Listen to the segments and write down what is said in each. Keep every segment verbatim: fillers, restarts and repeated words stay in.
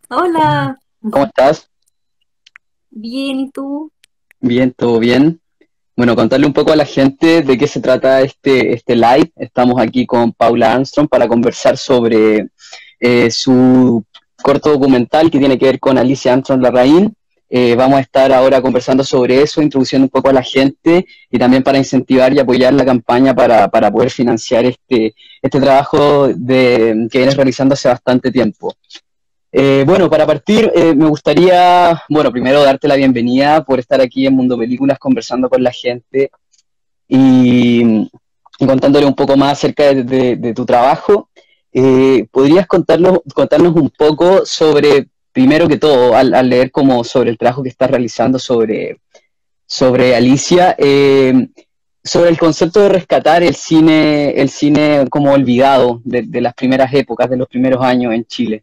Hola, ¿Cómo estás? bien, ¿y tú? Bien, todo bien. Bueno, contarle un poco a la gente de qué se trata este, este live. Estamos aquí con Paula Armstrong para conversar sobre eh, su corto documental que tiene que ver con Alicia Armstrong Larraín. Eh, vamos a estar ahora conversando sobre eso, introduciendo un poco a la gente y también para incentivar y apoyar la campaña para, para poder financiar este, este trabajo de, que vienes realizando hace bastante tiempo. Eh, bueno, para partir, eh, me gustaría, bueno, primero darte la bienvenida por estar aquí en Mundo Películas conversando con la gente y, y contándole un poco más acerca de, de- de tu trabajo. Eh, ¿podrías contarnos, contarnos un poco sobre, primero que todo, al, al leer como sobre el trabajo que estás realizando sobre, sobre Alicia, eh, sobre el concepto de rescatar el cine, el cine como olvidado de, de las primeras épocas, de los primeros años en Chile?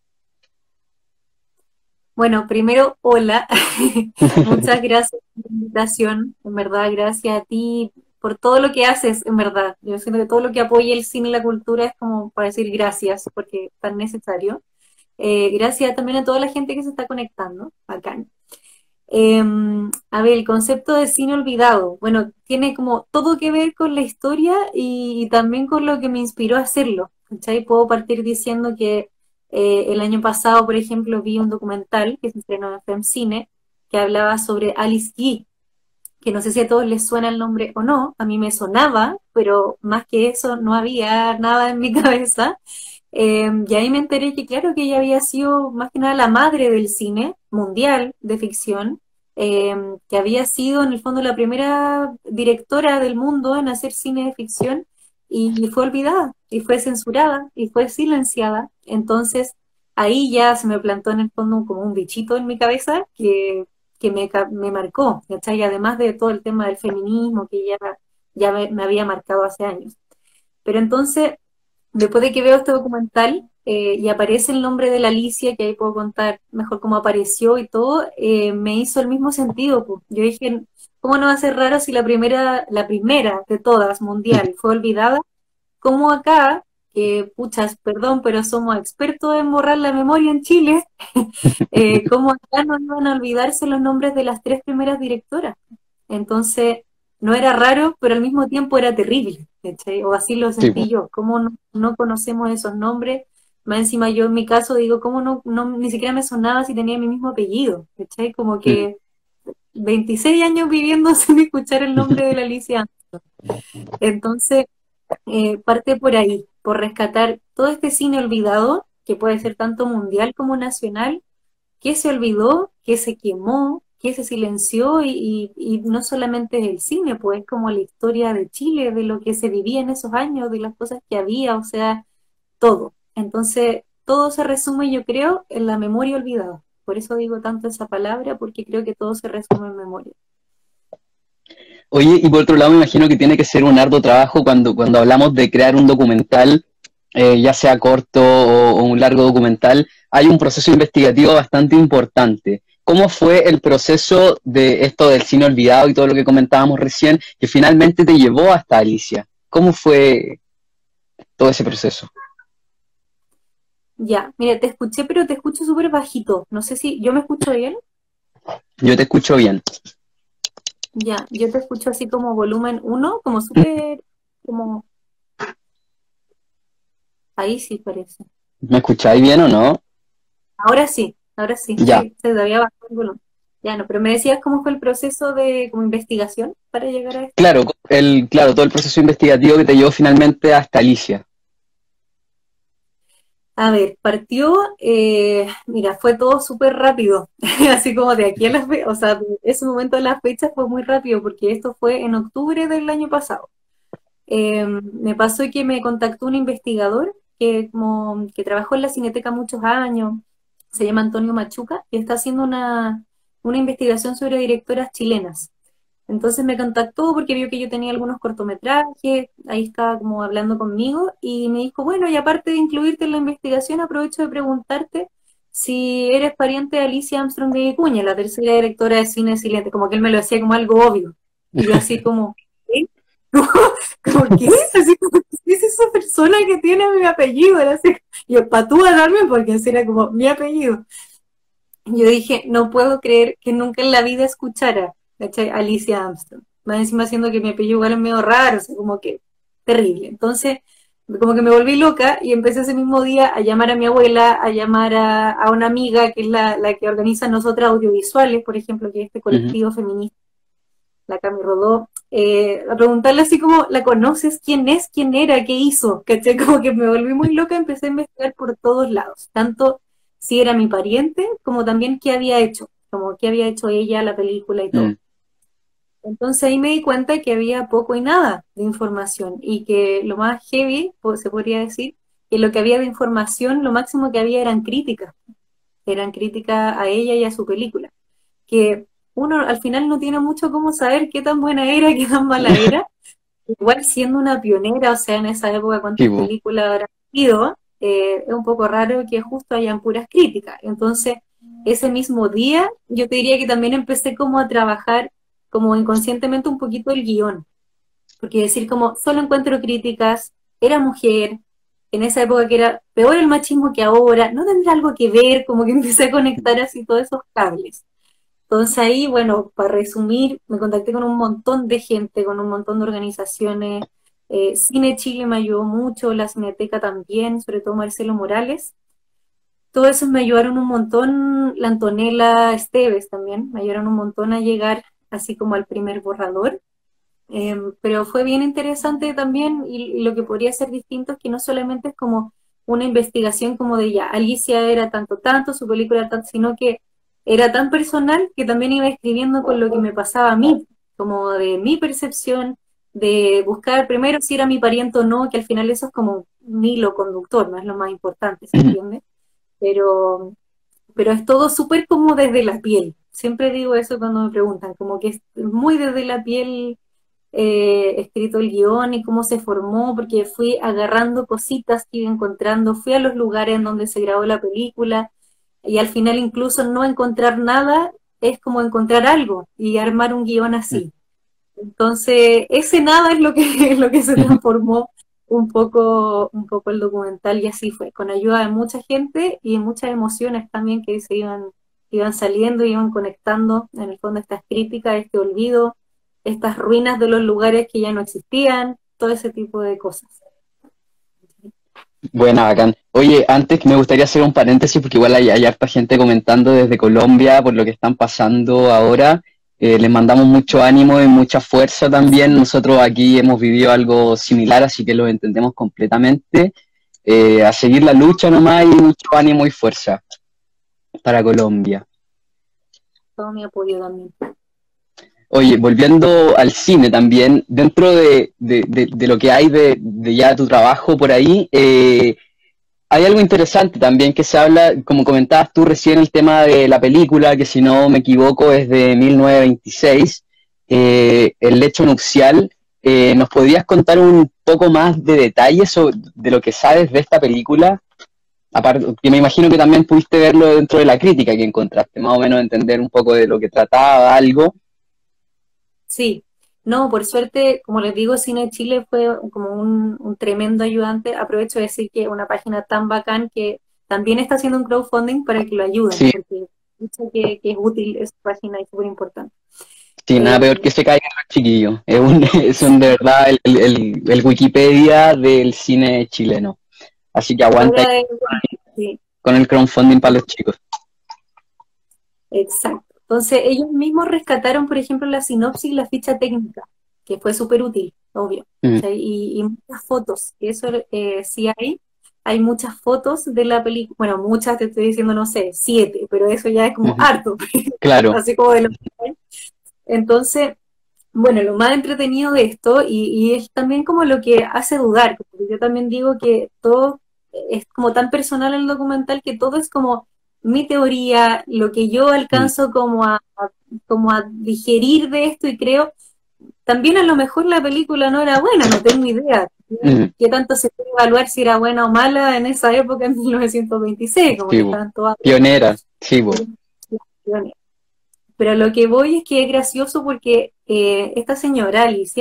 Bueno, primero, hola. Muchas gracias por la invitación. En verdad, gracias a ti por todo lo que haces, en verdad. Yo siento que todo lo que apoya el cine y la cultura es como para decir gracias, porque es tan necesario. Eh, gracias también a toda la gente que se está conectando. Bacán. Eh, a ver, el concepto de cine olvidado, bueno, tiene como todo que ver con la historia y, y también con lo que me inspiró a hacerlo. ¿Cachai? Puedo partir diciendo que eh, el año pasado, por ejemplo, vi un documental que se estrenó en FemCine que hablaba sobre Alice Guy, que no sé si a todos les suena el nombre o no, a mí me sonaba, pero más que eso no había nada en mi cabeza. Eh, y ahí me enteré que, claro, que ella había sido más que nada la madre del cine mundial de ficción, eh, que había sido en el fondo la primera directora del mundo en hacer cine de ficción y fue olvidada, y fue censurada, y fue silenciada. Entonces, ahí ya se me plantó en el fondo como un bichito en mi cabeza que, que me, me marcó, ¿cachai? Además de todo el tema del feminismo que ya, ya me, me había marcado hace años. Pero entonces después de que veo este documental eh, y aparece el nombre de la Alicia, que ahí puedo contar mejor cómo apareció y todo, eh, me hizo el mismo sentido, pues. Yo dije, ¿cómo no va a ser raro si la primera, la primera de todas, mundial, fue olvidada? ¿Cómo acá, que puchas, perdón, pero somos expertos en borrar la memoria en Chile, eh, cómo acá no iban a olvidarse los nombres de las tres primeras directoras? Entonces, no era raro, pero al mismo tiempo era terrible, ¿cachai? O así lo Sí, sentí yo. ¿Cómo no, no conocemos esos nombres? Más encima yo en mi caso digo, ¿cómo no, no ni siquiera me sonaba si tenía mi mismo apellido? ¿Cachai? Como pues. que veintiséis años viviendo sin escuchar el nombre de la Alicia. Entonces, eh, parte por ahí, por rescatar todo este cine olvidado, que puede ser tanto mundial como nacional, que se olvidó, que se quemó, que se silenció y, y- y no solamente es el cine, pues es como la historia de Chile, de lo que se vivía en esos años, de las cosas que había, o sea, todo. Entonces, todo se resume, yo creo, en la memoria olvidada. Por eso digo tanto esa palabra, porque creo que todo se resume en memoria. Oye, y por otro lado me imagino que tiene que ser un arduo trabajo cuando, cuando hablamos de crear un documental, eh, ya sea corto o, o un largo documental, hay un proceso investigativo bastante importante. ¿Cómo fue el proceso de esto del cine olvidado y todo lo que comentábamos recién, que finalmente te llevó hasta Alicia? ¿Cómo fue todo ese proceso? Ya, mire, te escuché, pero te escucho súper bajito. No sé si yo me escucho bien. Yo te escucho bien. Ya, yo te escucho así como volumen uno, como súper, como ahí sí parece. ¿Me escucháis bien o no? Ahora sí, ahora sí, Ya. sí, se había bajado el volumen. Ya no, pero me decías cómo fue el proceso de como investigación para llegar a esto. Claro, el, claro, todo el proceso investigativo que te llevó finalmente hasta Alicia. A ver, partió, eh, mira, fue todo súper rápido, así como de aquí a las fechas, o sea, de ese momento de las fechas fue muy rápido porque esto fue en octubre del año pasado. Eh, me pasó que me contactó un investigador que, como, que trabajó en la Cineteca muchos años, se llama Antonio Machuca, y está haciendo una, una investigación sobre directoras chilenas. Entonces me contactó porque vio que yo tenía algunos cortometrajes, ahí estaba como hablando conmigo y me dijo, bueno, y aparte de incluirte en la investigación, aprovecho de preguntarte si eres pariente de Alicia Armstrong de Vicuña, la tercera directora de cine silente, como que él me lo hacía como algo obvio. Y yo así como, ¿sí? Como, ¿qué es? Así como, ¿qué es esa persona que tiene mi apellido? Era así, y yo, para tú darme, porque así era como mi apellido. Yo dije, no puedo creer que nunca en la vida escuchara, ¿cachai? Alicia Armstrong. Más encima siendo que mi apellido igual es medio raro, o sea, como que terrible. Entonces, como que me volví loca y empecé ese mismo día a llamar a mi abuela, a llamar a, a una amiga que es la, la que organiza nosotras audiovisuales, por ejemplo, que es este Ujú. colectivo feminista, la Cami Rodó, eh, a preguntarle así como, ¿la conoces? ¿Quién es? ¿Quién era? ¿Qué hizo? ¿Cachai? Como que me volví muy loca, empecé a investigar por todos lados, tanto si era mi pariente, como también qué había hecho, como qué había hecho ella, la película y Mm. todo. Entonces ahí me di cuenta que había poco y nada de información y que lo más heavy, pues, se podría decir, que lo que había de información, lo máximo que había eran críticas, eran críticas a ella y a su película, que uno al final no tiene mucho cómo saber qué tan buena era, qué tan mala era, igual siendo una pionera, o sea, en esa época Sí, cuántas po. películas habrán sido, eh, es un poco raro que justo hayan puras críticas. Entonces, ese mismo día, yo te diría que también empecé como a trabajar como inconscientemente un poquito el guión, porque decir como, solo encuentro críticas, era mujer, en esa época que era peor el machismo que ahora, no tendrá algo que ver, como que empecé a conectar así todos esos cables. Entonces ahí, bueno, para resumir, me contacté con un montón de gente, con un montón de organizaciones. Eh, Cine Chile me ayudó mucho, la Cineteca también, sobre todo Marcelo Morales. Todos esos me ayudaron un montón, la Antonella Esteves también, me ayudaron un montón a llegar así como al primer borrador. Eh, pero fue bien interesante también y, y lo que podría ser distinto es que no solamente es como una investigación como de ya, Alicia era tanto tanto, su película era tanto, sino que era tan personal que también iba escribiendo con lo que me pasaba a mí, como de mi percepción, de buscar primero si era mi pariente o no, que al final eso es como un hilo conductor, no es lo más importante, ¿se entiende? Pero, pero es todo súper como desde la piel. Siempre digo eso cuando me preguntan, como que es muy desde la piel eh, escrito el guión y cómo se formó, porque fui agarrando cositas que iba encontrando, fui a los lugares en donde se grabó la película y al final incluso no encontrar nada es como encontrar algo y armar un guión así. Entonces, ese nada es lo que, es lo que se transformó un poco, un poco el documental y así fue, con ayuda de mucha gente y muchas emociones también que se iban, iban saliendo, iban conectando, en el fondo estas críticas, este olvido, estas ruinas de los lugares que ya no existían, todo ese tipo de cosas. Buena, bacán. Oye, antes me gustaría hacer un paréntesis porque igual hay, hay harta gente comentando desde Colombia por lo que están pasando ahora. Eh, les mandamos mucho ánimo y mucha fuerza también. Nosotros aquí hemos vivido algo similar, así que lo entendemos completamente. Eh, a seguir la lucha nomás y mucho ánimo y fuerza para Colombia. Todo mi apoyo también. Oye, volviendo al cine también, dentro de, de, de, de lo que hay de, de ya tu trabajo por ahí, eh, hay algo interesante también que se habla, como comentabas tú recién, el tema de la película, que si no me equivoco es de mil novecientos veintiséis, eh, El lecho nupcial. Eh, ¿nos podrías contar un poco más de detalles sobre, de lo que sabes de esta película? Aparte, que me imagino que también pudiste verlo dentro de la crítica que encontraste, más o menos entender un poco de lo que trataba, algo. Sí, no, por suerte, como les digo, Cine Chile fue como un, un tremendo ayudante. Aprovecho de decir que una página tan bacán que también está haciendo un crowdfunding para que lo ayuden, Sí, porque mucho que, que es útil esa página y súper importante. sí, nada Eh, peor que se caigan los chiquillos. Es un, son de verdad el, el, el Wikipedia del cine chileno. Así que aguanta fuera de, sí, con el crowdfunding para los chicos. exacto. Entonces, ellos mismos rescataron, por ejemplo, la sinopsis y la ficha técnica, que fue súper útil, obvio. Mm, ¿Cachai? Y, y muchas fotos, que eso eh, sí hay. Hay muchas fotos de la película, bueno, muchas te estoy diciendo, no sé, siete, pero eso ya es como ujú. harto, Claro. así como de lo que hay. Entonces, bueno, lo más entretenido de esto, y, y es también como lo que hace dudar, porque yo también digo que todo es como tan personal el documental que todo es como mi teoría, lo que yo Mm, alcanzo como a, a- como a digerir de esto y creo, también a lo mejor la película no era buena, no tengo idea. mm, ¿Qué tanto se puede evaluar si era buena o mala en esa época, en mil novecientos veintiséis, como sí, que bo. estaban todas Pionera, sí, bo. pero lo que voy es que es gracioso porque eh, esta señora, Alicia,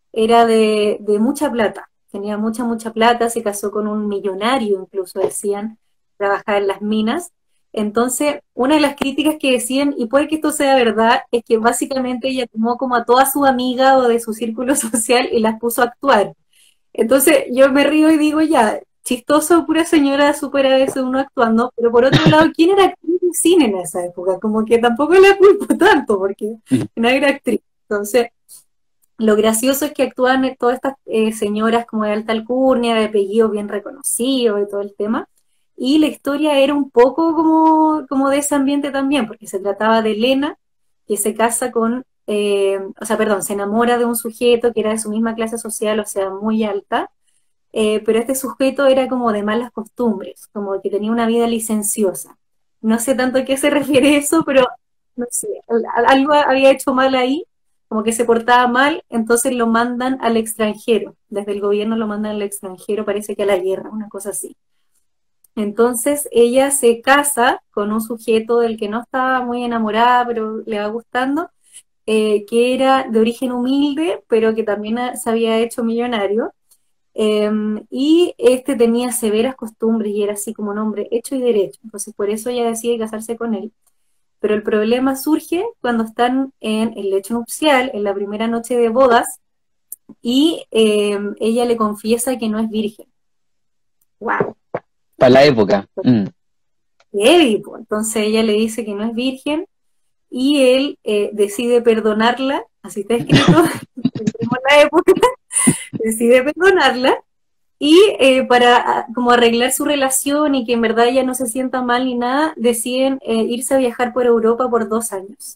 era de, de mucha plata, tenía mucha, mucha plata, se casó con un millonario, incluso decían, trabajaba en las minas. Entonces, una de las críticas que decían, y puede que esto sea verdad, es que básicamente ella tomó como a toda su amiga o de su círculo social y las puso a actuar. Entonces yo me río y digo, ya, chistoso, pura señora súper a veces uno actuando, pero por otro lado, ¿quién era actriz de cine en esa época? Como que tampoco la culpo tanto, porque no era actriz. Entonces, lo gracioso es que actúan todas estas eh, señoras como de alta alcurnia, de apellido bien reconocido y todo el tema, y la historia era un poco como, como de ese ambiente también, porque se trataba de Elena, que se casa con, eh, o sea, perdón, se enamora de un sujeto que era de su misma clase social, o sea, muy alta, eh, pero este sujeto era como de malas costumbres, como que tenía una vida licenciosa. No sé tanto a qué se refiere eso, pero no sé, algo había hecho mal ahí, como que se portaba mal, entonces lo mandan al extranjero, desde el gobierno lo mandan al extranjero, parece que a la guerra, una cosa así. Entonces ella se casa con un sujeto del que no estaba muy enamorada, pero le va gustando, eh, que era de origen humilde, pero que también se había hecho millonario. Eh, y este tenía severas costumbres y era así como un hombre hecho y derecho. Entonces por eso ella decide casarse con él. Pero el problema surge cuando están en el lecho nupcial, en la primera noche de bodas, y eh, ella le confiesa que no es virgen. ¡Wow! Para la época. Mm. Heavy, pues. Entonces ella le dice que no es virgen y él eh, decide perdonarla, así está escrito, en la época, decide perdonarla. Y eh, para como arreglar su relación y que en verdad ella no se sienta mal ni nada, deciden eh, irse a viajar por Europa por dos años.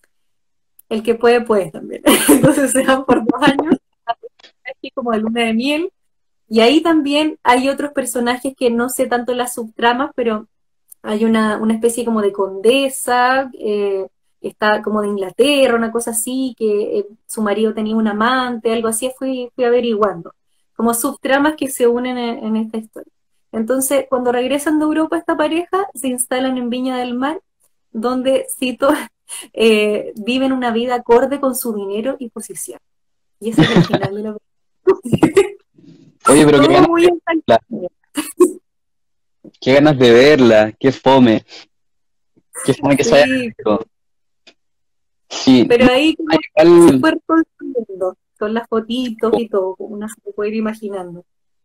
El que puede, puede también. Entonces se van por dos años, aquí como de luna de miel. Y ahí también hay otros personajes que no sé tanto las subtramas, pero hay una, una especie como de condesa, eh, está como de Inglaterra, una cosa así, que eh, su marido tenía un amante, algo así, fui, fui averiguando, como subtramas que se unen en, en esta historia. Entonces, cuando regresan de Europa esta pareja, se instalan en Viña del Mar, donde, cito, eh, viven una vida acorde con su dinero y posición. Y ese es el final de la película. Oye, pero qué Todo ganas muy de verla, qué ganas de verla, qué fome, qué fome que se haya sí, hecho. Sí, pero ahí como se igual, fue reconstruyendo con las fotitos y todo, como uno se puede ir imaginando.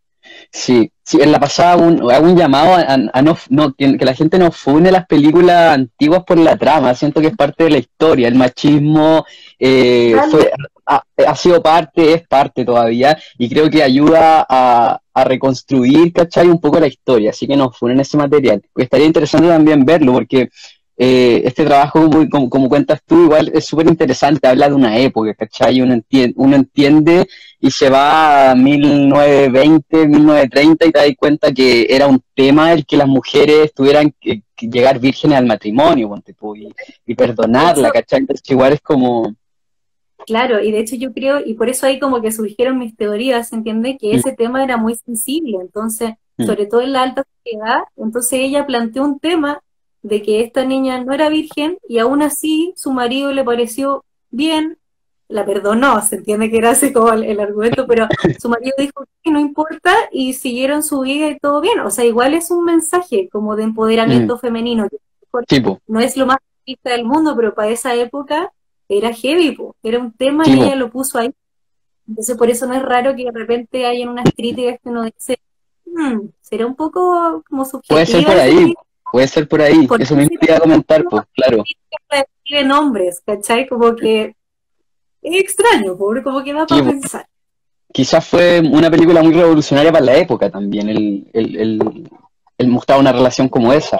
sí, sí, en la pasada hago un, hago un llamado a, a no, no que, que la gente no fune las películas antiguas por la trama, siento que es parte de la historia, el machismo eh, fue, ha, ha sido parte, es parte todavía, y creo que ayuda a, a reconstruir, ¿cachai? Un poco la historia, así que no funen ese material. Estaría interesante también verlo, porque eh, este trabajo, como, como, como cuentas tú, igual es súper interesante, habla de una época, ¿cachai? Uno entiende, uno entiende y se va a mil novecientos veinte, mil novecientos treinta y te das cuenta que era un tema el que las mujeres tuvieran que, que llegar vírgenes al matrimonio, ponte tú, y, y De perdonarla, hecho, ¿cachai? Entonces igual es como... claro, y de hecho yo creo, y por eso ahí como que surgieron mis teorías, ¿se entiende? Que Mm, ese tema era muy sensible, entonces, mm, sobre todo en la alta sociedad, entonces ella planteó un tema de que esta niña no era virgen y aún así su marido le pareció bien, la perdonó, se entiende que era así como el, el argumento, pero su marido dijo que no importa y siguieron su vida y todo bien, o sea, igual es un mensaje como de mm, empoderamiento femenino, que tipo, no es lo más feminista del mundo, pero para esa época era heavy, po. Era un tema y tipo, ella lo puso ahí. Entonces por eso no es raro que de repente hayan unas críticas que uno dice, "Hmm, será un poco como puede ser subjetiva por ese ahí, tipo, puede ser por ahí, porque eso mismo ese te iba a comentar, tipo pues, claro. de escribe nombres, ¿cachai? Como que es extraño, pobre, como que da para Tipo, pensar. quizás fue una película muy revolucionaria para la época también, el, el, el, el mostrar una relación como esa.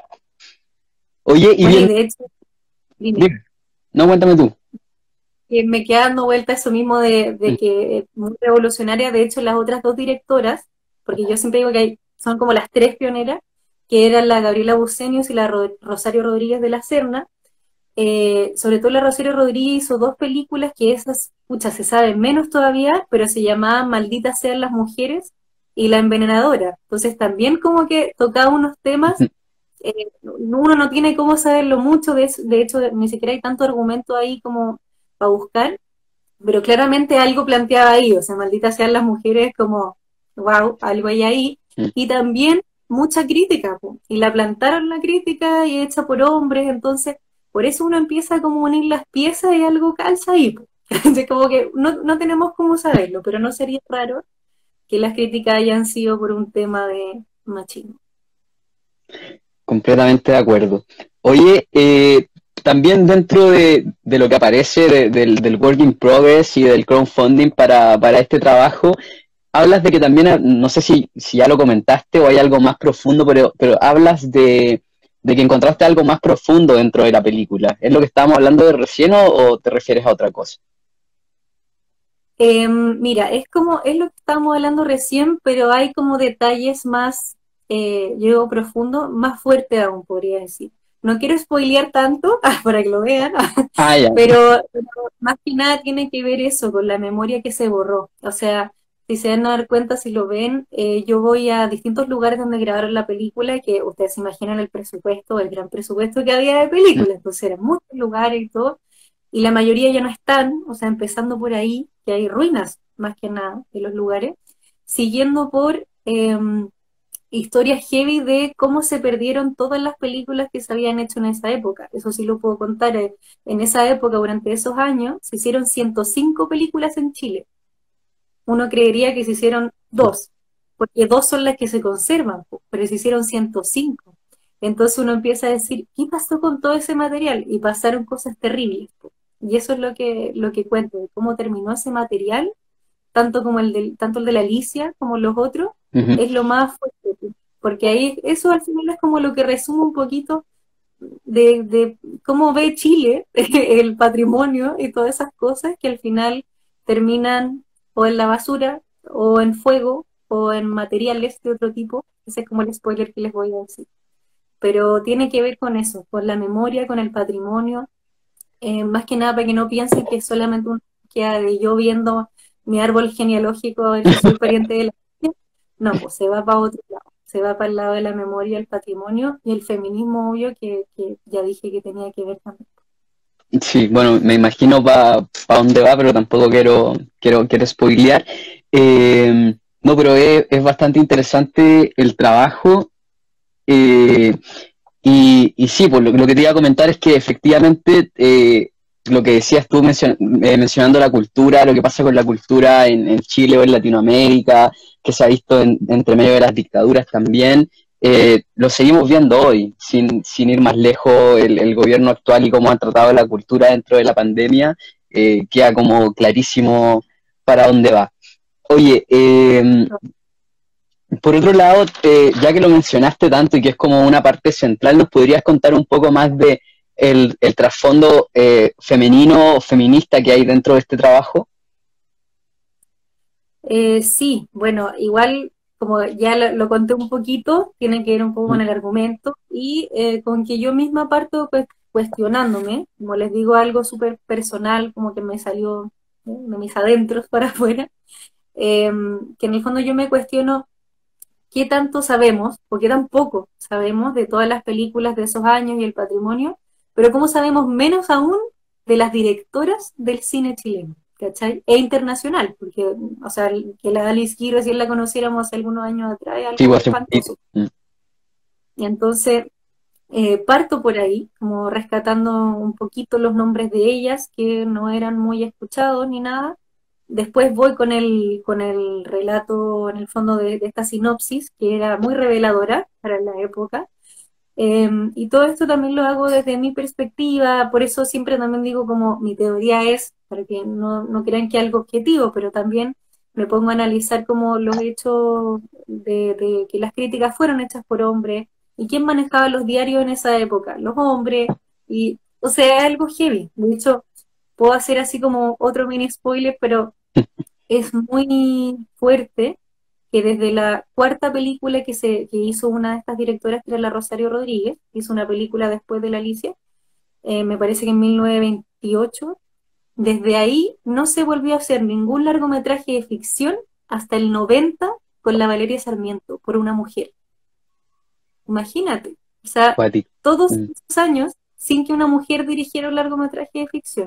Oye, y Bueno, y bien, de hecho, dime, dime, no, cuéntame tú. que me queda dando vuelta eso mismo de, de que es muy revolucionaria, de hecho las otras dos directoras, porque yo siempre digo que hay, son como las tres pioneras, que eran la Gabriela Bucenius y la Ro- Rosario Rodríguez de la Serna. Eh, sobre todo la Rosario Rodríguez hizo dos películas que esas, pucha, se saben menos todavía, pero se llamaban Malditas sean las mujeres y La Envenenadora. Entonces también como que tocaba unos temas, eh, uno no tiene cómo saberlo mucho, de, de hecho ni siquiera hay tanto argumento ahí como para buscar, pero claramente algo planteaba ahí, o sea, malditas sean las mujeres como, wow, algo hay ahí, Mm. y también mucha crítica, po, y la plantaron la crítica y hecha por hombres, entonces, por eso uno empieza como a unir las piezas y algo calza ahí, po. Entonces, como que no, no tenemos cómo saberlo, pero no sería raro que las críticas hayan sido por un tema de machismo. Completamente de acuerdo. Oye, eh, también dentro de, de lo que aparece de- del, del Work in Progress y del crowdfunding para, para este trabajo, hablas de que también, ah, no sé si, si ya lo comentaste o hay algo más profundo, pero, pero hablas de, de que encontraste algo más profundo dentro de la película. ¿Es lo que estábamos hablando de recién o, o te refieres a otra cosa? Eh, mira, es como, es lo que estábamos hablando recién, pero hay como detalles más, eh, yo digo profundo, más fuerte aún, podría decir. No quiero spoilear tanto para que lo vean, Ah, ya. pero, pero más que nada tiene que ver eso con la memoria que se borró. O sea, si se dan a dar cuenta, si lo ven, eh, yo voy a distintos lugares donde grabaron la película, que ustedes se imaginan el presupuesto, el gran presupuesto que había de película, entonces eran muchos lugares y todo, y la mayoría ya no están, o sea, empezando por ahí, que hay ruinas más que nada de los lugares, siguiendo por eh, historias heavy de cómo se perdieron todas las películas que se habían hecho en esa época. Eso sí lo puedo contar. eh, En esa época, durante esos años, se hicieron ciento cinco películas en Chile. Uno creería que se hicieron dos, porque dos son las que se conservan, po, pero se hicieron ciento cinco. Entonces uno empieza a decir, ¿qué pasó con todo ese material? Y pasaron cosas terribles, po. Y eso es lo que, lo que cuento, de cómo terminó ese material, tanto como el del, tanto el de la Alicia como los otros, Ujú. es lo más fuerte, po. Porque ahí eso al final es como lo que resume un poquito de, de cómo ve Chile el patrimonio y todas esas cosas que al final terminan o en la basura o en fuego o en materiales de otro tipo. Ese es como el spoiler que les voy a decir. Pero tiene que ver con eso, con la memoria, con el patrimonio, eh, más que nada para que no piensen que es solamente una búsqueda de yo viendo mi árbol genealógico a ver si soy pariente de la gente. No, pues se va para otro lado, se va para el lado de la memoria, el patrimonio y el feminismo, obvio, que, que ya dije que tenía que ver también. Sí, bueno, me imagino para pa dónde va, pero tampoco quiero, quiero, quiero spoilear. Eh, no, pero es, es bastante interesante el trabajo. eh, y, y sí, pues lo, lo que te iba a comentar es que efectivamente eh, lo que decías tú mencion- eh, mencionando la cultura, lo que pasa con la cultura en, en Chile o en Latinoamérica, que se ha visto en- entre medio de las dictaduras también, eh, lo seguimos viendo hoy, sin, sin ir más lejos, el, el gobierno actual y cómo han tratado la cultura dentro de la pandemia, eh, queda como clarísimo para dónde va. Oye, eh, por otro lado, eh, ya que lo mencionaste tanto y que es como una parte central, ¿nos podrías contar un poco más de el, el trasfondo eh, femenino o feminista que hay dentro de este trabajo? Eh, sí, bueno, igual como ya lo, lo conté un poquito, tiene que ver un poco con Mm. el argumento y eh, con que yo misma parto pues, cuestionándome, como les digo, algo súper personal, como que me salió ¿eh? de mis adentros para afuera, eh, que en el fondo yo me cuestiono qué tanto sabemos, o qué tan poco sabemos de todas las películas de esos años y el patrimonio, pero cómo sabemos menos aún de las directoras del cine chileno, ¿cachai? E internacional, porque, o sea, que la Alice Guiro, si la conociéramos hace algunos años atrás, es Sí, algo pues hace poquito. espantoso. Mm. Y entonces, eh, parto por ahí, como rescatando un poquito los nombres de ellas, que no eran muy escuchados ni nada. Después voy con el, con el relato, en el fondo, de, de esta sinopsis, que era muy reveladora para la época. Eh, y todo esto también lo hago desde mi perspectiva, por eso siempre también digo como mi teoría es, para que no, no crean que algo objetivo, pero también me pongo a analizar como los hechos de, de que las críticas fueron hechas por hombres y quién manejaba los diarios en esa época, los hombres, y o sea, es algo heavy. De hecho, puedo hacer así como otro mini spoiler, pero es muy fuerte que desde la cuarta película que, se, que hizo una de estas directoras, que era la Rosario Rodríguez, hizo una película después de la Alicia, eh, me parece que en mil novecientos veintiocho, desde ahí no se volvió a hacer ningún largometraje de ficción hasta el noventa con la Valeria Sarmiento, por una mujer. Imagínate, o sea, Cuático. todos Mm. esos años sin que una mujer dirigiera un largometraje de ficción.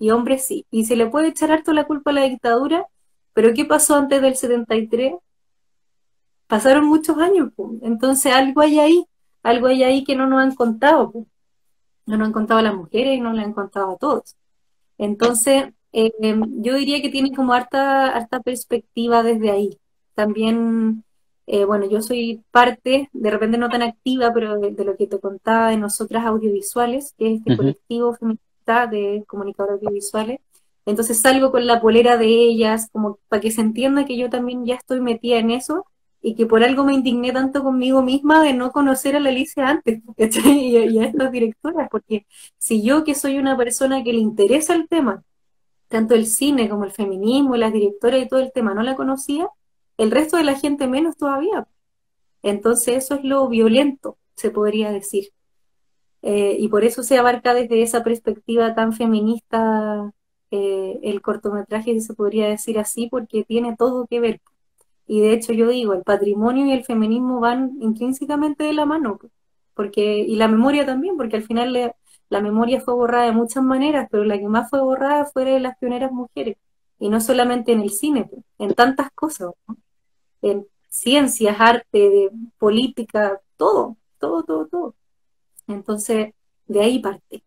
y hombres sí. Y se le puede echar harto la culpa a la dictadura, pero ¿qué pasó antes del setenta y tres? Pasaron muchos años, po. Entonces algo hay ahí, algo hay ahí que no nos han contado, po. No nos han contado a las mujeres y no le han contado a todos. Entonces, eh, yo diría que tiene como harta, harta perspectiva desde ahí. También, eh, bueno, yo soy parte, de repente no tan activa, pero de, de lo que te contaba de Nosotras Audiovisuales, que es este Ujú. colectivo feminista de comunicadores audiovisuales. Entonces salgo con la polera de ellas, como para que se entienda que yo también ya estoy metida en eso y que por algo me indigné tanto conmigo misma de no conocer a la Alicia antes, ¿cachai? Y, a- y a estas directoras, porque si yo que soy una persona que le interesa el tema, tanto el cine como el feminismo, las directoras y todo el tema, no la conocía, el resto de la gente menos todavía. Entonces eso es lo violento, se podría decir. Eh, y por eso se abarca desde esa perspectiva tan feminista eh, el cortometraje, se podría decir así, porque tiene todo que ver. Y de hecho yo digo, el patrimonio y el feminismo van intrínsecamente de la mano, porque, y la memoria también, porque al final le- la memoria fue borrada de muchas maneras, pero la que más fue borrada fue de las pioneras mujeres, y no solamente en el cine, pues, en tantas cosas, ¿no? En ciencias, arte, de política, todo, todo, todo, todo. Entonces, de ahí parte.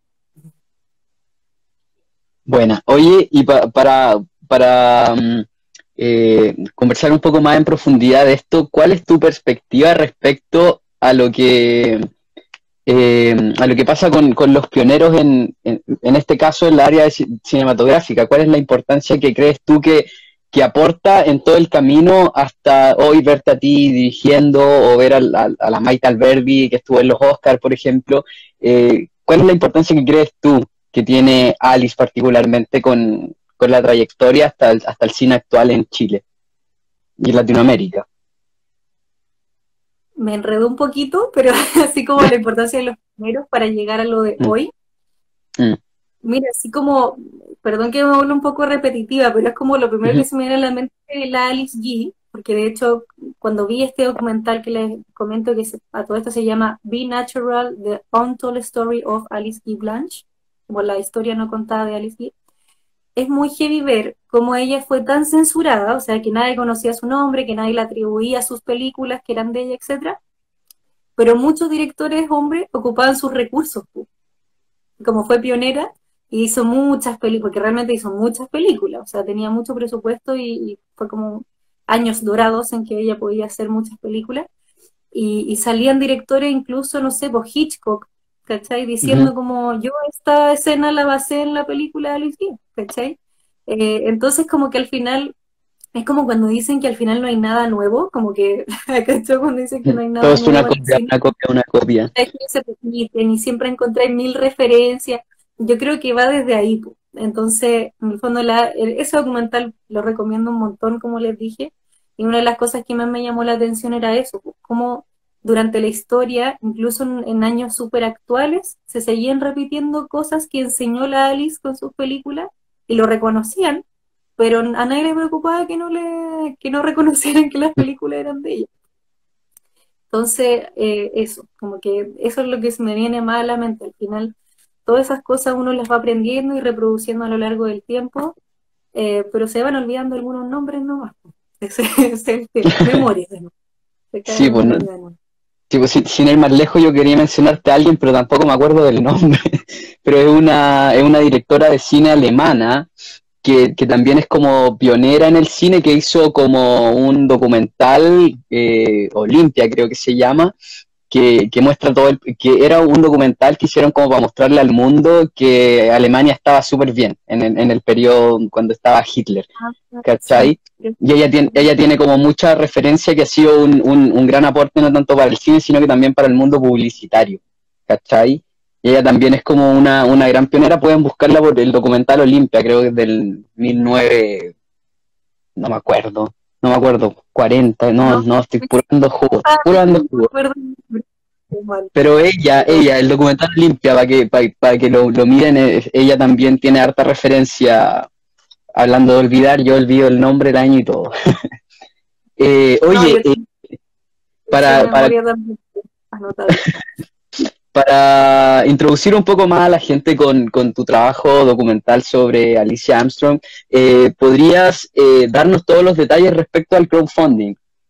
Buena. Oye, y pa- para, para mm, eh, conversar un poco más en profundidad de esto, ¿cuál es tu perspectiva respecto a lo que eh, a lo que pasa con, con los pioneros en, en, en este caso en el área de ci- cinematográfica? ¿Cuál es la importancia que crees tú que, que aporta en todo el camino hasta hoy verte a ti dirigiendo o ver a, la- a la Maite Alberdi que estuvo en los Oscars, por ejemplo? Eh, ¿cuál es la importancia que crees tú que tiene Alice particularmente con, con la trayectoria hasta el, hasta el cine actual en Chile y en Latinoamérica? Me enredó un poquito, pero así como la importancia de los primeros para llegar a lo de Mm, hoy. mm, Mira, así como, perdón que me vuelva un poco repetitiva, pero es como lo primero ujú, que se me viene a la mente es la Alice G, porque de hecho, cuando vi este documental que les comento, que se- a todo esto se llama Be Natural, The Untold Story of Alice Guy Blanche, como la historia no contada de Alice Guy, es muy heavy ver cómo ella fue tan censurada, o sea, que nadie conocía su nombre, que nadie le atribuía sus películas, que eran de ella, etcétera, pero muchos directores hombres ocupaban sus recursos, pu. Como fue pionera, y hizo muchas películas, porque realmente hizo muchas películas, o sea, tenía mucho presupuesto y, y fue como años dorados en que ella podía hacer muchas películas, y, y salían directores incluso, no sé, pues Hitchcock, ¿cachai? ujú. Diciendo como, yo esta escena la basé en la película de Alice Guy, ¿cachai? Eh, entonces como que al final, es como cuando dicen que al final no hay nada nuevo, como que, ¿cachai? Cuando dicen que no hay Todo nada es una nuevo en el copia, cine, una copia, una copia. es que se repiten y siempre encontráis mil referencias. Yo creo que va desde ahí, po. Entonces, en el fondo, la, el- ese documental lo recomiendo un montón, como les dije, y una de las cosas que más me llamó la atención era eso, po, cómo durante la historia, incluso en, en años súper actuales, se seguían repitiendo cosas que enseñó la Alice con sus películas y lo reconocían, pero a nadie le preocupaba que no, le, que no reconocieran que las películas eran de ella. Entonces, eh, eso, como que eso es lo que se me viene más a la mente. Al final, todas esas cosas uno las va aprendiendo y reproduciendo a lo largo del tiempo, eh, pero se van olvidando algunos nombres nomás. Ese, ese es el tema. Memoria, de nuevo. Se cae Sí, la pues no, memoria de nuevo. sí, pues, sin, sin ir más lejos, yo quería mencionarte a alguien, pero tampoco me acuerdo del nombre. Pero es una, es una directora de cine alemana que, que también es como pionera en el cine, que hizo como un documental, eh, Olimpia creo que se llama, que, que muestra todo el, que era un documental que hicieron como para mostrarle al mundo que Alemania estaba súper bien en el, en el periodo cuando estaba Hitler, Ah, sí. ¿cachai? Y ella tiene, ella tiene como mucha referencia que ha sido un, un, un gran aporte no tanto para el cine, sino que también para el mundo publicitario, ¿cachai? Y ella también es como una, una gran pionera, pueden buscarla por el documental Olimpia, creo que es del mil novecientos, no me acuerdo, no me acuerdo, cuarenta, no, No, no, estoy puro dando jugo, ah, puro dando no me jugo. acuerdo. Qué mal. Pero ella, Pero ella, el documental Olimpia, para que, para, para que lo, lo miren, eh, ella también tiene harta referencia, hablando de olvidar, yo olvido el nombre, el año y todo. Eh, no, oye, yo eh, tengo para, para, memoria también anotadita. para introducir un poco más a la gente con, con tu trabajo documental sobre Alicia Armstrong, eh, ¿podrías eh, darnos todos los detalles respecto al crowdfunding?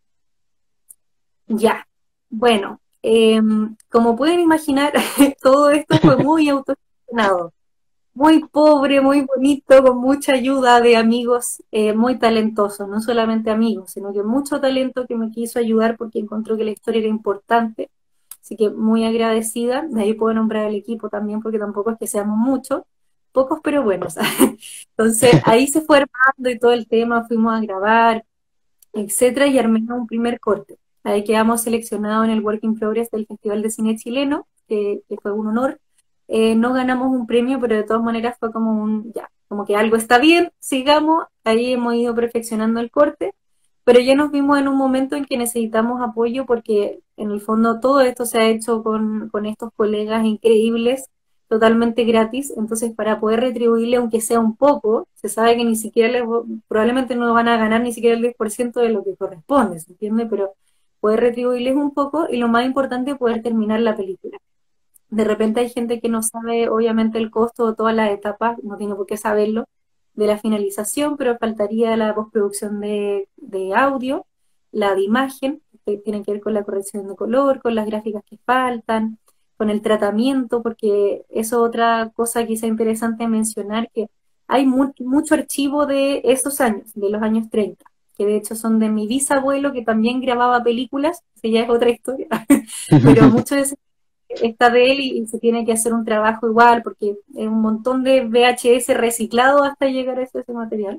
Ya, bueno, eh, como pueden imaginar, todo esto fue muy autogestionado, muy pobre, muy bonito, con mucha ayuda de amigos eh, muy talentosos, no solamente amigos, sino que mucho talento que me quiso ayudar porque encontró que la historia era importante, así que muy agradecida. De ahí puedo nombrar al equipo también porque tampoco es que seamos muchos, pocos pero buenos. Entonces ahí se fue armando y todo el tema, fuimos a grabar, etcétera, y armé un primer corte. Ahí quedamos seleccionados en el Work in Progress del Festival de Cine Chileno, que, que fue un honor. Eh, no ganamos un premio, pero de todas maneras fue como un, ya, como que algo está bien, sigamos. Ahí hemos ido perfeccionando el corte, pero ya nos vimos en un momento en que necesitamos apoyo porque en el fondo todo esto se ha hecho con, con estos colegas increíbles, totalmente gratis. Entonces para poder retribuirle aunque sea un poco, se sabe que ni siquiera les, probablemente no van a ganar ni siquiera el diez por ciento de lo que corresponde, ¿se entiende? Pero poder retribuirles un poco y lo más importante, poder terminar la película. De repente hay gente que no sabe obviamente el costo de todas las etapas, no tiene por qué saberlo, de la finalización, pero faltaría la postproducción de, de audio, la de imagen, que tiene que ver con la corrección de color, con las gráficas que faltan, con el tratamiento, porque eso es otra cosa quizá interesante mencionar, que hay mu mucho archivo de esos años, de los años treinta, que de hecho son de mi bisabuelo, que también grababa películas, que ya es otra historia, pero mucho de ese está de él y, y se tiene que hacer un trabajo igual, porque es un montón de V H S reciclado hasta llegar a ese, ese material.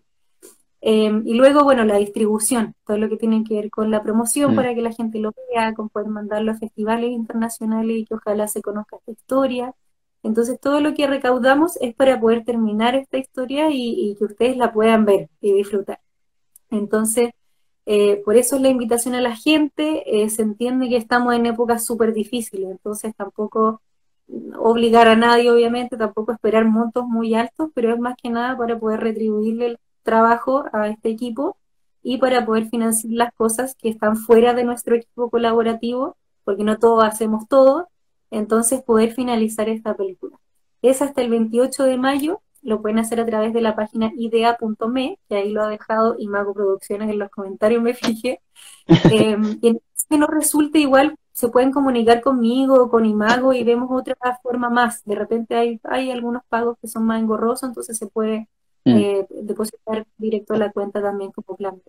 Eh, y luego, bueno, la distribución, todo lo que tiene que ver con la promoción Mm. para que la gente lo vea, con poder mandarlo a festivales internacionales y que ojalá se conozca esta historia. Entonces, todo lo que recaudamos es para poder terminar esta historia y, y que ustedes la puedan ver y disfrutar. Entonces, eh, por eso es la invitación a la gente. Eh, se entiende que estamos en épocas súper difíciles, entonces tampoco obligar a nadie, obviamente, tampoco esperar montos muy altos, pero es más que nada para poder retribuirle el trabajo a este equipo y para poder financiar las cosas que están fuera de nuestro equipo colaborativo, porque no todos hacemos todo, entonces poder finalizar esta película. Es hasta el veintiocho de mayo, lo pueden hacer a través de la página idea punto me, que ahí lo ha dejado Imago Producciones en los comentarios, me fijé. Eh, y en que nos resulte igual, se pueden comunicar conmigo o con Imago y vemos otra forma más. De repente hay, hay algunos pagos que son más engorrosos, entonces se puede Mm. eh, depositar directo a la cuenta también como plan.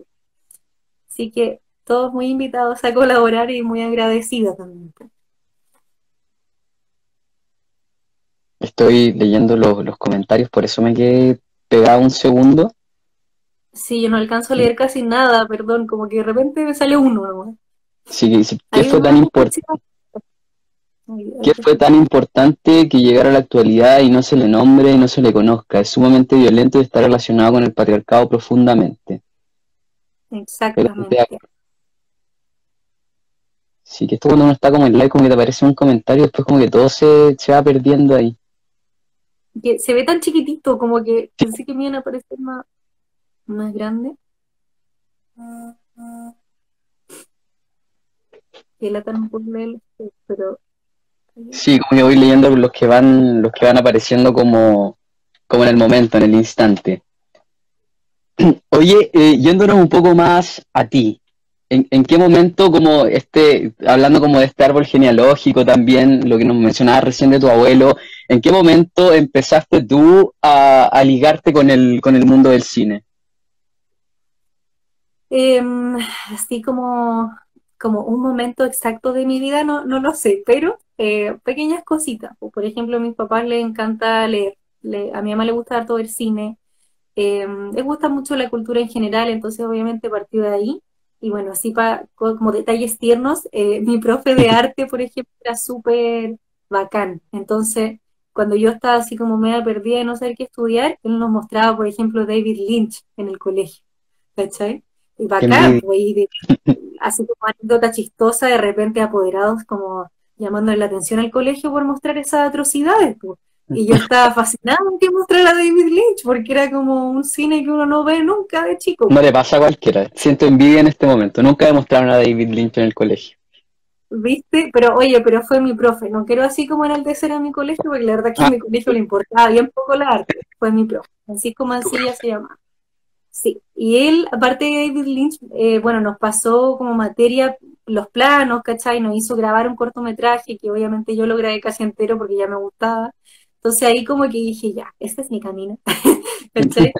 Así que todos muy invitados a colaborar y muy agradecidos también. Estoy leyendo los, los comentarios, por eso me quedé pegado un segundo. Sí, yo no alcanzo a leer casi nada, perdón, como que de repente me sale uno, ¿no? Sí, sí, ¿qué Ahí fue una tan impor- Ahí, ahí qué te fue tan escucho. importante que llegara a la actualidad y no se le nombre y no se le conozca? Es sumamente violento y está relacionado con el patriarcado profundamente. Totalmente de Exactamente. acuerdo. Sí, que esto cuando uno está como en live, como que te aparece un comentario, después como que todo se, se va perdiendo ahí. Que se ve tan chiquitito, como que pensé que me iban a aparecer más, más grande. Que la tan por leer, pero Sí, como que voy leyendo los que van, los que van apareciendo como, como en el momento, en el instante. Oye, eh, yéndonos un poco más a ti, ¿en, en qué momento, como este, hablando como de este árbol genealógico también, lo que nos mencionabas recién de tu abuelo, ¿en qué momento empezaste tú a, a ligarte con el, con el mundo del cine? eh, así como, como un momento exacto de mi vida, no, no lo sé, pero eh, pequeñas cositas. Por ejemplo, a mis papás les encanta leer, le, a mi mamá le gusta harto ver cine. Eh, les gusta mucho la cultura en general, entonces obviamente partió de ahí. Y bueno, así pa, como detalles tiernos, eh, mi profe de arte, por ejemplo, era súper bacán. Entonces, cuando yo estaba así como media perdida de no saber qué estudiar, él nos mostraba, por ejemplo, David Lynch en el colegio, ¿cachai? Y Qué bacán, envidia. pues, y de- así como anécdota chistosa, de repente apoderados como llamándole la atención al colegio por mostrar esas atrocidades, pues. Y yo estaba fascinada en que mostrara a David Lynch, porque era como un cine que uno no ve nunca de chico. No le pasa a cualquiera. Siento envidia en este momento. Nunca demostraron a David Lynch en el colegio. ¿Viste? Pero oye, pero fue mi profe. No quiero así como enaltecer a mi colegio, porque la verdad que a Ah, mi colegio le importaba bien poco la arte. Fue mi profe. Francisco Mancilla se llama. Sí. Y él, aparte de David Lynch, eh, bueno, nos pasó como materia los planos, ¿cachai? Nos hizo grabar un cortometraje que obviamente yo lo grabé casi entero porque ya me gustaba. Entonces ahí como que dije, ya, este es mi camino, ¿cachai?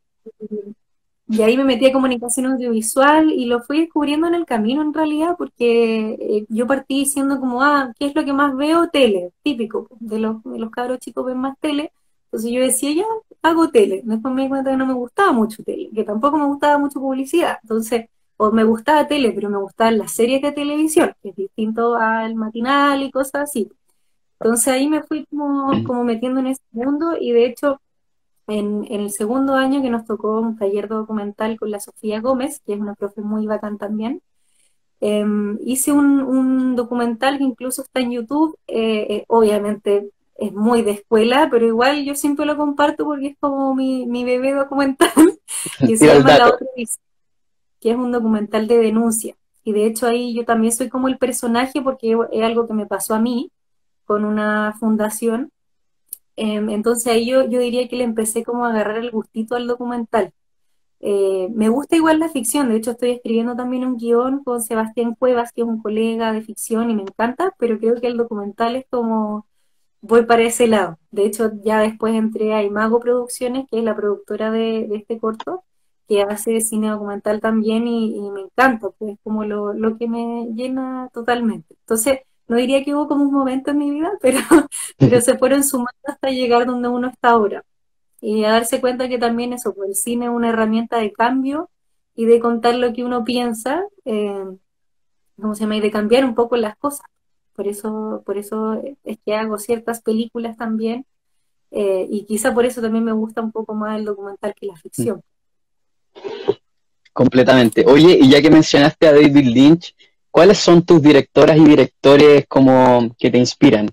Y ahí me metí a comunicación audiovisual y lo fui descubriendo en el camino en realidad, porque eh, yo partí diciendo como, ah, ¿qué es lo que más veo? Tele, típico, de los, de los cabros chicos ven más tele. Entonces yo decía, ya, hago tele. Después me di cuenta que no me gustaba mucho tele, que tampoco me gustaba mucho publicidad. Entonces, o me gustaba tele, pero me gustaban las series de televisión, que es distinto al matinal y cosas así. Entonces ahí me fui como, como metiendo en ese mundo y de hecho en, en el segundo año que nos tocó un taller documental con la Sofía Gómez, que es una profe muy bacán también, eh, hice un, un documental que incluso está en YouTube, eh, eh, obviamente es muy de escuela, pero igual yo siempre lo comparto porque es como mi, mi bebé documental, que se tira el llama La dato. Otra Visión, que es un documental de denuncia. Y de hecho ahí yo también soy como el personaje porque es algo que me pasó a mí con una fundación. Eh, entonces ahí yo, yo diría que le empecé como a agarrar el gustito al documental. Eh, me gusta igual la ficción, de hecho estoy escribiendo también un guión con Sebastián Cuevas, que es un colega de ficción y me encanta, pero creo que el documental es como, voy para ese lado. De hecho ya después entré a Imago Producciones, que es la productora de, de este corto, que hace cine documental también y, y me encanta, pues es como lo, lo que me llena totalmente. Entonces, no diría que hubo como un momento en mi vida, pero, pero se fueron sumando hasta llegar donde uno está ahora y a darse cuenta que también eso, pues el cine es una herramienta de cambio y de contar lo que uno piensa, eh, ¿cómo se llama? Y de cambiar un poco las cosas. Por eso, por eso es que hago ciertas películas también, eh, y quizá por eso también me gusta un poco más el documental que la ficción. Completamente. Oye, y ya que mencionaste a David Lynch, ¿cuáles son tus directoras y directores como que te inspiran?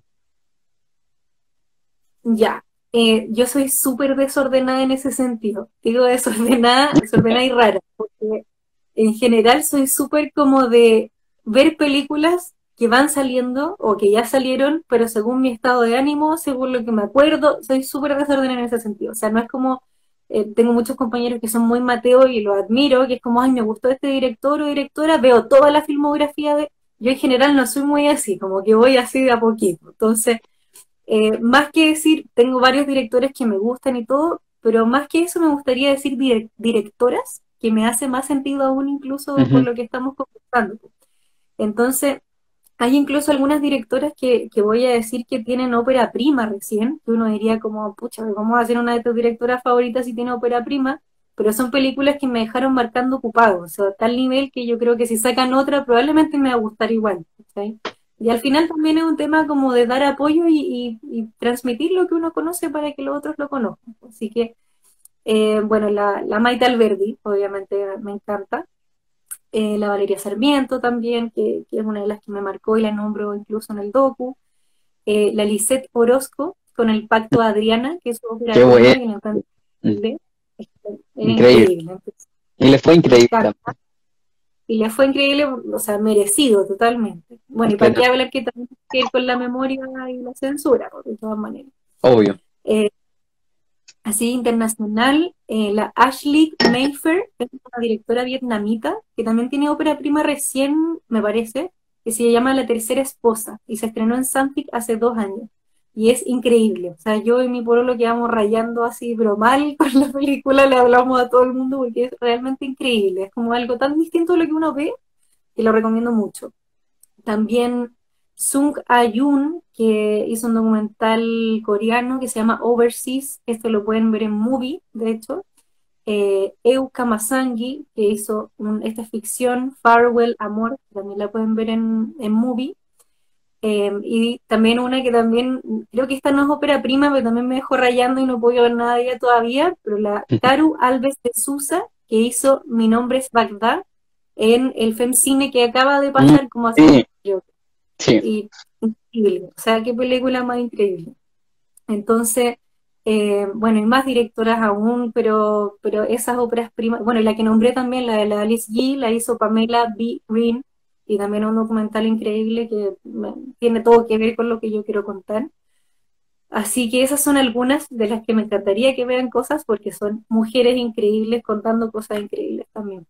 Ya, eh, yo soy súper desordenada en ese sentido. Digo desordenada, desordenada y rara, porque en general soy súper como de ver películas que van saliendo o que ya salieron, pero según mi estado de ánimo, según lo que me acuerdo, soy súper desordenada en ese sentido. O sea, no es como, eh, tengo muchos compañeros que son muy Mateo y lo admiro, que es como, ay, me gustó este director o directora, veo toda la filmografía de... Yo en general no soy muy así, como que voy así de a poquito. Entonces, eh, más que decir, tengo varios directores que me gustan y todo, pero más que eso me gustaría decir direc- directoras, que me hace más sentido aún incluso por Ujú. lo que estamos conversando. Entonces, hay incluso algunas directoras que, que voy a decir que tienen ópera prima recién, que uno diría como, pucha, vamos a hacer una de tus directoras favoritas si tiene ópera prima, pero son películas que me dejaron marcando ocupado, o sea, a tal nivel que yo creo que si sacan otra probablemente me va a gustar igual, ¿sí? Y al final también es un tema como de dar apoyo y, y- y transmitir lo que uno conoce para que los otros lo conozcan. Así que, eh, bueno, la, la Maite Alberdi, obviamente me encanta, eh, la Valeria Sarmiento también, que, que es una de las que me marcó y la nombro incluso en el docu, eh, la Lisette Orozco con el Pacto de Adriana, que es su Qué ópera bueno, prima, que me encanta, es, es increíble. increíble, entonces, Y le fue me increíble encanta. también, Y le fue increíble, o sea, merecido totalmente. Bueno, y para qué completamente, hablar que también tiene que ir con la memoria y la censura, pues, de todas maneras. obvio. Eh, Así internacional, eh, la Ashley Mayfair es una directora vietnamita que también tiene ópera prima recién, me parece, que se llama La Tercera Esposa y se estrenó en Santic hace dos años. Y es increíble. O sea, yo y mi pueblo quedamos rayando así, pero mal con la película, le hablamos a todo el mundo porque es realmente increíble. Es como algo tan distinto a lo que uno ve que lo recomiendo mucho. También Sung Ha-yoon, que hizo un documental coreano que se llama Overseas, esto lo pueden ver en Movie, de hecho. Eh, Eu Kamasangi, que hizo un- esta ficción, Farewell Amor, que también la pueden ver en, en Movie. Eh, y también una que también, creo que esta no es ópera prima, pero también me dejó rayando y no puedo ver nada de ella todavía, pero la Taru Alves de Sousa, que hizo Mi nombre es Bagdad, en el FemCine que acaba de Mm, pasar como hace un sí, año. sí, Y increíble, o sea, qué película más increíble. Entonces, eh, bueno, y más directoras aún, pero, pero esas óperas primas, bueno, y la que nombré también, la de la Alice G, la hizo Pamela B. Green, y también un documental increíble que me- tiene todo que ver con lo que yo quiero contar. Así que esas son algunas de las que me encantaría que vean cosas porque son mujeres increíbles contando cosas increíbles también.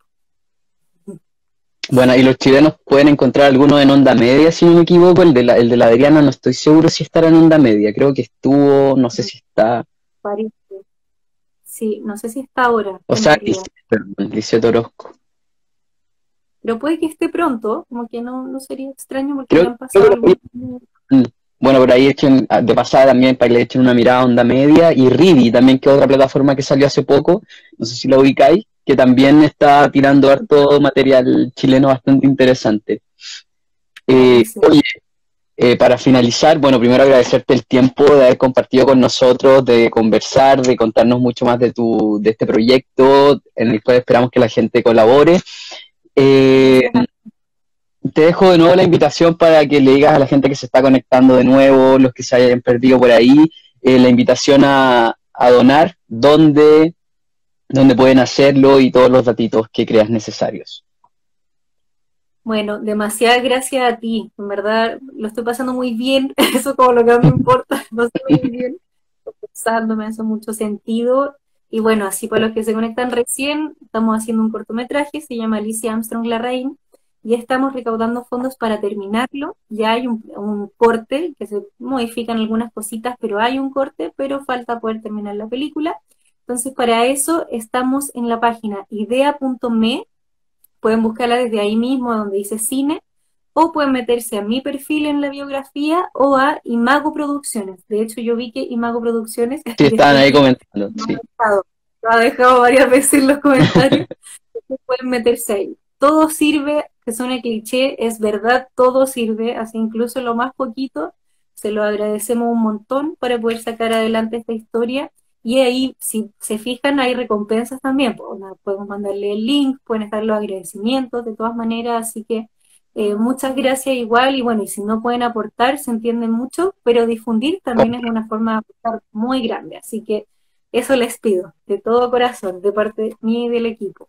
Bueno, y los chilenos pueden encontrar alguno en onda media, si no me equivoco. El de la, el de la Adriana no estoy seguro si estará en onda media. Creo que estuvo, no sé si está. Parece. Sí, no sé si está ahora, O en sea, realidad. Lice- perdón, Liceto Orozco. Pero puede que esté pronto, como que no, no sería extraño porque Creo, ya han creo pasado que lo vi. algunos años. Mm. Bueno, por ahí echen, ah, de pasada también para que le echen una mirada a onda media. Y Rivi también, que es otra plataforma que salió hace poco. No sé si la ubicáis, que también está tirando harto material chileno bastante interesante. Eh, Buenísimo. oye, Eh, para finalizar, bueno, primero agradecerte el tiempo de haber compartido con nosotros, de conversar, de contarnos mucho más de tu, de este proyecto en el cual esperamos que la gente colabore. Eh, Gracias a Te dejo de nuevo la invitación para que le digas a la gente que se está conectando de nuevo, los que se hayan perdido por ahí, eh, la invitación a, a donar, dónde, dónde pueden hacerlo y todos los datitos que creas necesarios. Bueno, demasiadas gracias a ti. En verdad, lo estoy pasando muy bien. Eso como lo que más me importa. Lo estoy muy bien. Pensando, me hace mucho sentido. Y bueno, así para los que se conectan recién, estamos haciendo un cortometraje, se llama Alicia Armstrong Larraín, y estamos recaudando fondos para terminarlo. Ya hay un, un corte, que se modifican algunas cositas, pero hay un corte, pero falta poder terminar la película. Entonces, para eso estamos en la página idea punto me. Pueden buscarla desde ahí mismo donde dice cine, o pueden meterse a mi perfil en la biografía o a Imago Producciones. De hecho, yo vi que Imago Producciones, Sí, estaban después ahí vi que comentando, lo ha sí. dejado, lo ha dejado varias veces en los comentarios, entonces pueden meterse ahí. Todo sirve, que suene cliché, es verdad, todo sirve, así incluso lo más poquito, se lo agradecemos un montón para poder sacar adelante esta historia. Y ahí, si se fijan, hay recompensas también. Pues, una- podemos mandarle el link, pueden estar los agradecimientos de todas maneras. Así que eh, muchas gracias igual. Y bueno, y si no pueden aportar, se entiende mucho, pero difundir también es una forma de aportar muy grande. Así que eso les pido, de todo corazón, de parte mía y del equipo.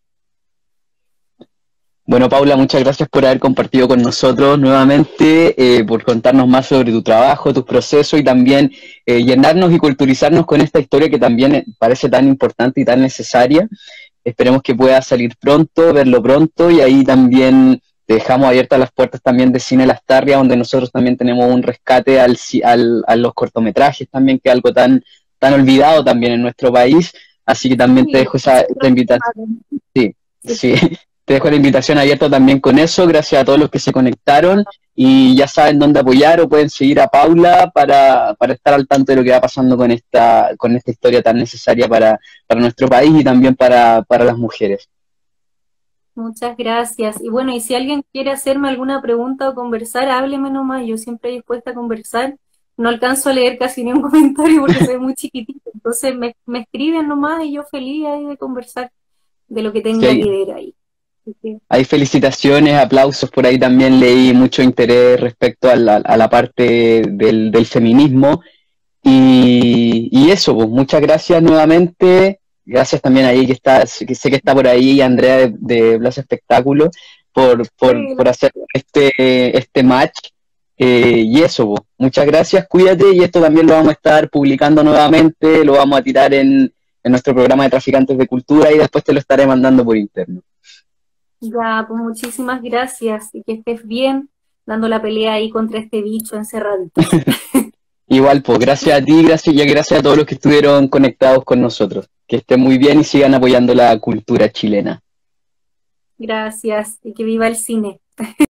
Bueno, Paula, muchas gracias por haber compartido con nosotros nuevamente, eh, por contarnos más sobre tu trabajo, tus procesos y también eh, llenarnos y culturizarnos con esta historia que también eh, parece tan importante y tan necesaria. Esperemos que pueda salir pronto, verlo pronto y ahí también dejamos abiertas las puertas también de Cine Lastarria, donde nosotros también tenemos un rescate al, al, a los cortometrajes también, que es algo tan, tan olvidado también en nuestro país. Así que también te Sí, dejo esa, esta nosotros invitación. Sí, sí, sí. Te dejo la invitación abierta también con eso. Gracias a todos los que se conectaron y ya saben dónde apoyar o pueden seguir a Paula para, para estar al tanto de lo que va pasando con esta, con esta historia tan necesaria para, para nuestro país y también para, para las mujeres. muchas gracias. Y bueno, y si alguien quiere hacerme alguna pregunta o conversar, hábleme nomás. Yo siempre dispuesta a conversar. No alcanzo a leer casi ni un comentario porque soy muy chiquitita. Entonces me, me escriben nomás y yo feliz ahí de conversar de lo que Sí, tenga hay, que ver ahí. Así que, hay felicitaciones, aplausos, por ahí también leí mucho interés respecto a la, a la parte del, del feminismo. Y, y eso, pues muchas gracias nuevamente. Gracias también ahí que está, que sé que está por ahí Andrea de, de Plaza Espectáculo por, por, sí, por hacer este, este match. Eh, y eso, pues, muchas gracias, cuídate y esto también lo vamos a estar publicando nuevamente, lo vamos a tirar en, en nuestro programa de Traficantes de Cultura y después te lo estaré mandando por interno. ya, pues muchísimas gracias y que estés bien dando la pelea ahí contra este bicho encerraditos. Igual, pues gracias a ti, gracias y gracias a todos los que estuvieron conectados con nosotros. Que estén muy bien y sigan apoyando la cultura chilena. Gracias y que viva el cine.